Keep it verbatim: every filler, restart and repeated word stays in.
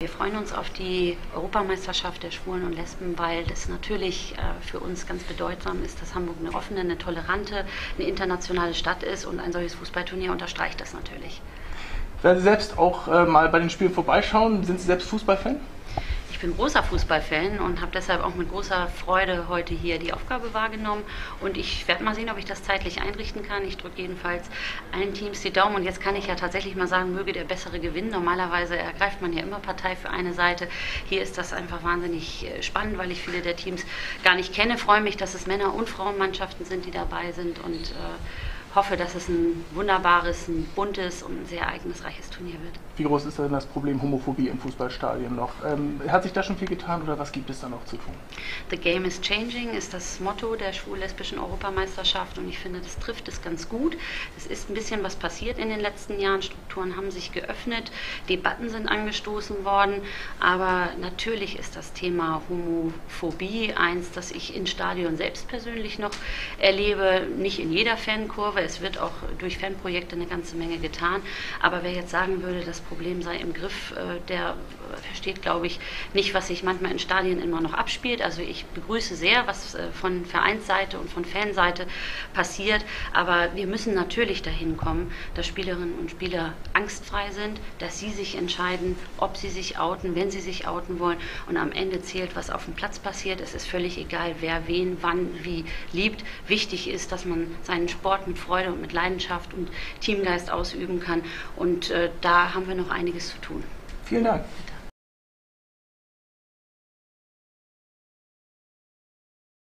Wir freuen uns auf die Europameisterschaft der Schwulen und Lesben, weil das natürlich äh, für uns ganz bedeutsam ist, dass Hamburg eine offene, eine tolerante, eine internationale Stadt ist, und ein solches Fußballturnier unterstreicht das natürlich. Werden Sie selbst auch äh, mal bei den Spielen vorbeischauen? Sind Sie selbst Fußballfan? Ich bin großer Fußballfan und habe deshalb auch mit großer Freude heute hier die Aufgabe wahrgenommen, und ich werde mal sehen, ob ich das zeitlich einrichten kann. Ich drücke jedenfalls allen Teams die Daumen, und jetzt kann ich ja tatsächlich mal sagen, möge der Bessere gewinnen. Normalerweise ergreift man ja immer Partei für eine Seite. Hier ist das einfach wahnsinnig spannend, weil ich viele der Teams gar nicht kenne. Ich freue mich, dass es Männer- und Frauenmannschaften sind, die dabei sind, und äh, hoffe, dass es ein wunderbares, ein buntes und ein sehr ereignisreiches Turnier wird. Wie groß ist denn das Problem Homophobie im Fußballstadion noch? Ähm, hat sich da schon viel getan, oder was gibt es da noch zu tun? The game is changing ist das Motto der schwul-lesbischen Europameisterschaft, und ich finde, das trifft es ganz gut. Es ist ein bisschen was passiert in den letzten Jahren. Strukturen haben sich geöffnet, Debatten sind angestoßen worden, aber natürlich ist das Thema Homophobie eins, das ich in Stadion selbst persönlich noch erlebe, nicht in jeder Fankurve. Es wird auch durch Fanprojekte eine ganze Menge getan, aber wer jetzt sagen würde, das Problem sei im Griff, der versteht, glaube ich, nicht, was sich manchmal in Stadien immer noch abspielt. Also ich begrüße sehr, was von Vereinsseite und von Fanseite passiert, aber wir müssen natürlich dahin kommen, dass Spielerinnen und Spieler angstfrei sind, dass sie sich entscheiden, ob sie sich outen, wenn sie sich outen wollen, und am Ende zählt, was auf dem Platz passiert. Es ist völlig egal, wer wen, wann, wie liebt. Wichtig ist, dass man seinen Sport mit Freude und mit Leidenschaft und Teamgeist ausüben kann, und äh, da haben wir noch einiges zu tun. Vielen Dank.